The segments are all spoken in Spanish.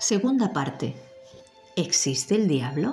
Segunda parte. ¿Existe el diablo?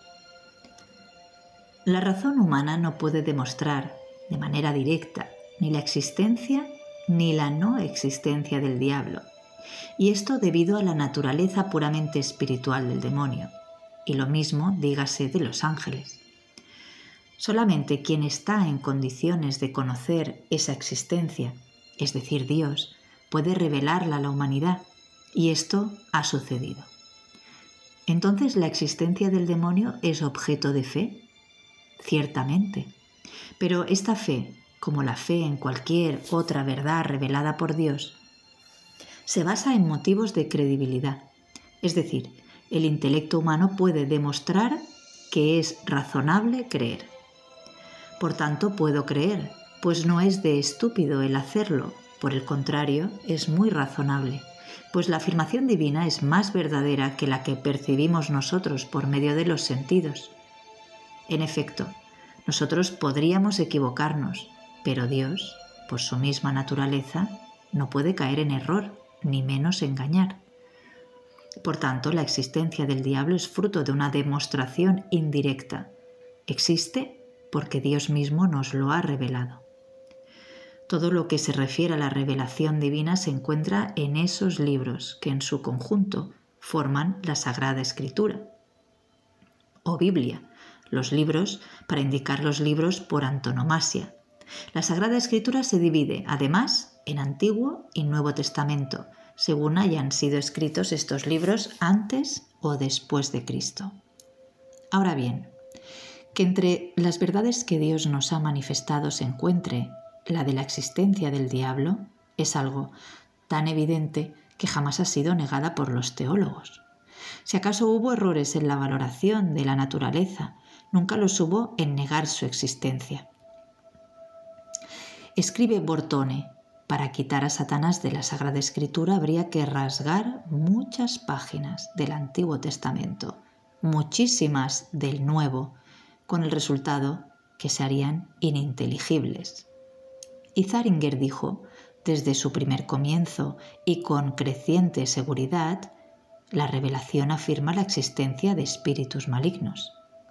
La razón humana no puede demostrar de manera directa ni la existencia ni la no existencia del diablo, y esto debido a la naturaleza puramente espiritual del demonio, y lo mismo dígase de los ángeles. Solamente quien está en condiciones de conocer esa existencia, es decir, Dios, puede revelarla a la humanidad, y esto ha sucedido. ¿Entonces la existencia del demonio es objeto de fe? Ciertamente. Pero esta fe, como la fe en cualquier otra verdad revelada por Dios, se basa en motivos de credibilidad. Es decir, el intelecto humano puede demostrar que es razonable creer. Por tanto, puedo creer, pues no es de estúpido el hacerlo. Por el contrario, es muy razonable, pues la afirmación divina es más verdadera que la que percibimos nosotros por medio de los sentidos. En efecto, nosotros podríamos equivocarnos, pero Dios, por su misma naturaleza, no puede caer en error, ni menos engañar. Por tanto, la existencia del diablo es fruto de una demostración indirecta. Existe porque Dios mismo nos lo ha revelado. Todo lo que se refiere a la revelación divina se encuentra en esos libros que en su conjunto forman la Sagrada Escritura, o Biblia, los libros para indicar los libros por antonomasia. La Sagrada Escritura se divide, además, en Antiguo y Nuevo Testamento, según hayan sido escritos estos libros antes o después de Cristo. Ahora bien, que entre las verdades que Dios nos ha manifestado se encuentre la de la existencia del diablo, es algo tan evidente que jamás ha sido negada por los teólogos. Si acaso hubo errores en la valoración de la naturaleza, nunca los hubo en negar su existencia. Escribe Bortone: para quitar a Satanás de la Sagrada Escritura habría que rasgar muchas páginas del Antiguo Testamento, muchísimas del Nuevo, con el resultado que se harían ininteligibles. Y Zaringer dijo, desde su primer comienzo y con creciente seguridad, la revelación afirma la existencia de espíritus malignos.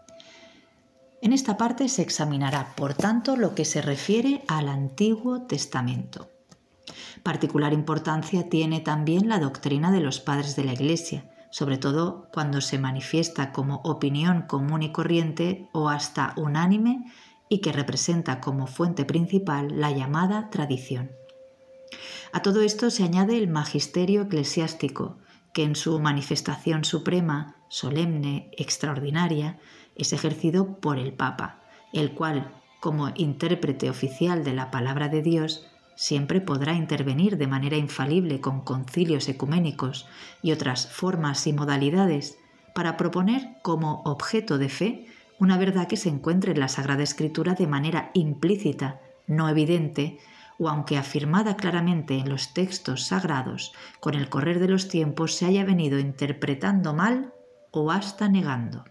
En esta parte se examinará, por tanto, lo que se refiere al Antiguo Testamento. Particular importancia tiene también la doctrina de los padres de la Iglesia, sobre todo cuando se manifiesta como opinión común y corriente o hasta unánime y que representa como fuente principal la llamada tradición. A todo esto se añade el magisterio eclesiástico, que en su manifestación suprema, solemne, extraordinaria, es ejercido por el Papa, el cual, como intérprete oficial de la palabra de Dios, siempre podrá intervenir de manera infalible con concilios ecuménicos y otras formas y modalidades para proponer como objeto de fe una verdad que se encuentre en la Sagrada Escritura de manera implícita, no evidente, o aunque afirmada claramente en los textos sagrados, con el correr de los tiempos se haya venido interpretando mal o hasta negando.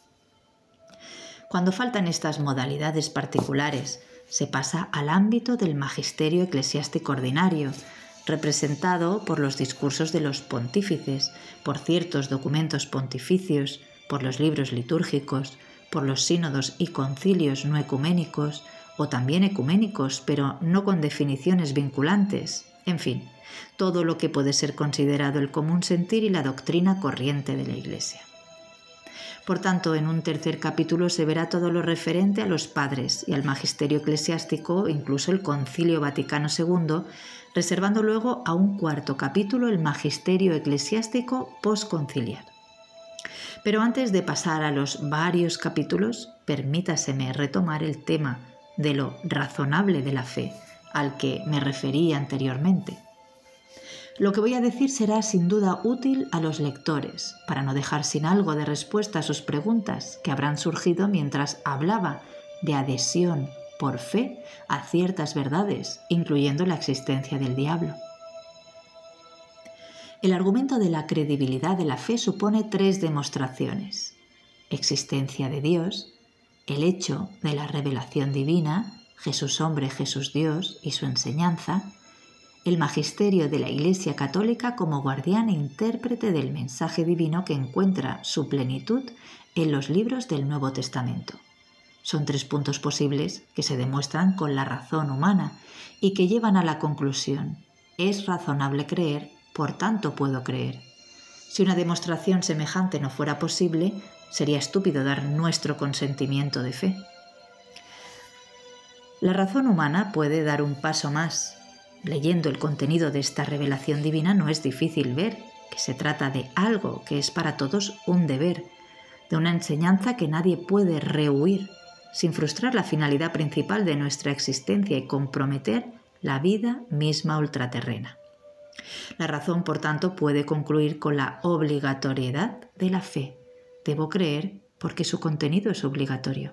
Cuando faltan estas modalidades particulares, se pasa al ámbito del magisterio eclesiástico ordinario, representado por los discursos de los pontífices, por ciertos documentos pontificios, por los libros litúrgicos, por los sínodos y concilios no ecuménicos, o también ecuménicos, pero no con definiciones vinculantes, en fin, todo lo que puede ser considerado el común sentir y la doctrina corriente de la Iglesia. Por tanto, en un tercer capítulo se verá todo lo referente a los padres y al magisterio eclesiástico, incluso el Concilio Vaticano II, reservando luego a un cuarto capítulo el magisterio eclesiástico postconciliar. Pero antes de pasar a los varios capítulos, permítaseme retomar el tema de lo razonable de la fe, al que me referí anteriormente. Lo que voy a decir será sin duda útil a los lectores, para no dejar sin algo de respuesta a sus preguntas que habrán surgido mientras hablaba de adhesión por fe a ciertas verdades, incluyendo la existencia del diablo. El argumento de la credibilidad de la fe supone tres demostraciones: existencia de Dios, el hecho de la revelación divina, Jesús hombre, Jesús Dios y su enseñanza, el magisterio de la Iglesia Católica como guardián e intérprete del mensaje divino que encuentra su plenitud en los libros del Nuevo Testamento. Son 3 puntos posibles que se demuestran con la razón humana y que llevan a la conclusión: es razonable creer, por tanto puedo creer. Si una demostración semejante no fuera posible, sería estúpido dar nuestro consentimiento de fe. La razón humana puede dar un paso más. Leyendo el contenido de esta revelación divina no es difícil ver que se trata de algo que es para todos un deber, de una enseñanza que nadie puede rehuir, sin frustrar la finalidad principal de nuestra existencia y comprometer la vida misma ultraterrena. La razón, por tanto, puede concluir con la obligatoriedad de la fe. Debo creer porque su contenido es obligatorio.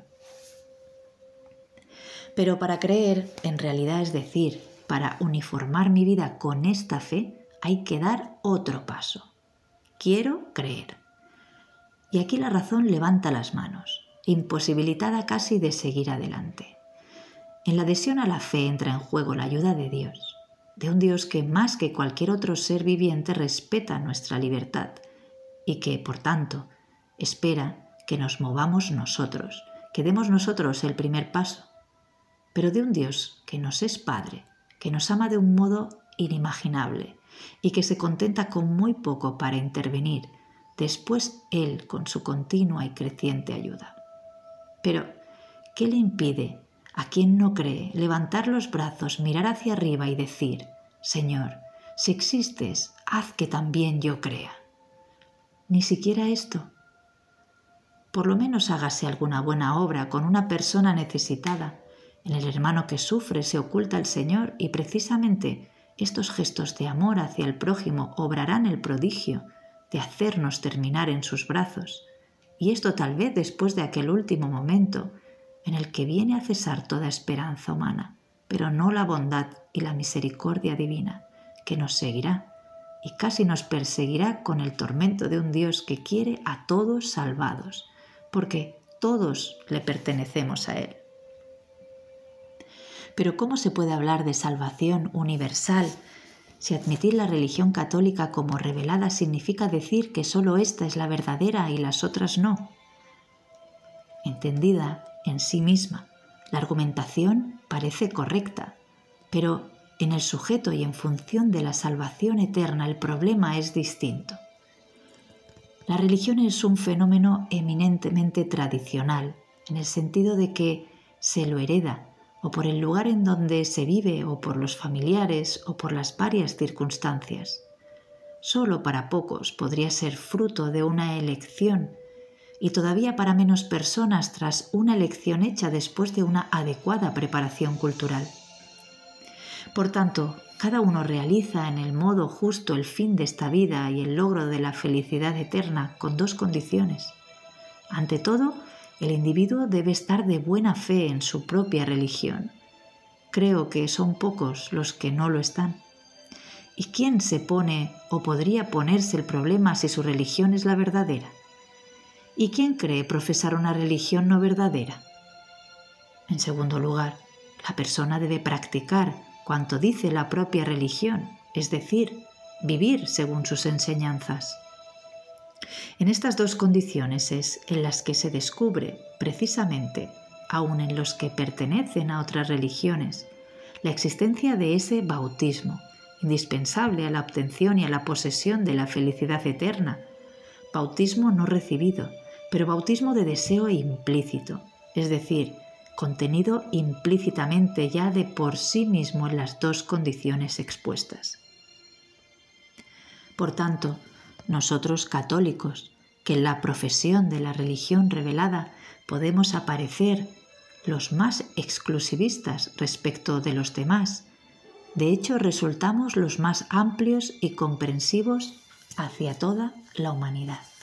Pero para creer, en realidad, es decir, para uniformar mi vida con esta fe, hay que dar otro paso. Quiero creer. Y aquí la razón levanta las manos, imposibilitada casi de seguir adelante. En la adhesión a la fe entra en juego la ayuda de Dios, de un Dios que más que cualquier otro ser viviente respeta nuestra libertad y que, por tanto, espera que nos movamos nosotros, que demos nosotros el primer paso, pero de un Dios que nos es Padre, que nos ama de un modo inimaginable y que se contenta con muy poco para intervenir, después Él con su continua y creciente ayuda. Pero, ¿qué le impide a quien no cree levantar los brazos, mirar hacia arriba y decir: Señor, si existes, haz que también yo crea? Ni siquiera esto. Por lo menos hágase alguna buena obra con una persona necesitada. En el hermano que sufre se oculta el Señor y precisamente estos gestos de amor hacia el prójimo obrarán el prodigio de hacernos terminar en sus brazos. Y esto tal vez después de aquel último momento en el que viene a cesar toda esperanza humana, pero no la bondad y la misericordia divina, que nos seguirá y casi nos perseguirá con el tormento de un Dios que quiere a todos salvados, porque todos le pertenecemos a Él. Pero ¿cómo se puede hablar de salvación universal si admitir la religión católica como revelada significa decir que solo esta es la verdadera y las otras no? Entendida en sí misma, la argumentación parece correcta, pero en el sujeto y en función de la salvación eterna el problema es distinto. La religión es un fenómeno eminentemente tradicional, en el sentido de que se lo hereda, o por el lugar en donde se vive, o por los familiares, o por las varias circunstancias. Solo para pocos podría ser fruto de una elección, y todavía para menos personas tras una elección hecha después de una adecuada preparación cultural. Por tanto, cada uno realiza en el modo justo el fin de esta vida y el logro de la felicidad eterna con 2 condiciones. Ante todo, el individuo debe estar de buena fe en su propia religión. Creo que son pocos los que no lo están. ¿Y quién se pone o podría ponerse el problema si su religión es la verdadera? ¿Y quién cree profesar una religión no verdadera? En segundo lugar, la persona debe practicar cuanto dice la propia religión, es decir, vivir según sus enseñanzas. En estas 2 condiciones es en las que se descubre, precisamente, aun en los que pertenecen a otras religiones, la existencia de ese bautismo, indispensable a la obtención y a la posesión de la felicidad eterna. Bautismo no recibido, pero bautismo de deseo implícito, es decir, contenido implícitamente ya de por sí mismo en las 2 condiciones expuestas. Por tanto, nosotros católicos, que en la profesión de la religión revelada podemos aparecer los más exclusivistas respecto de los demás, de hecho resultamos los más amplios y comprensivos hacia toda la humanidad.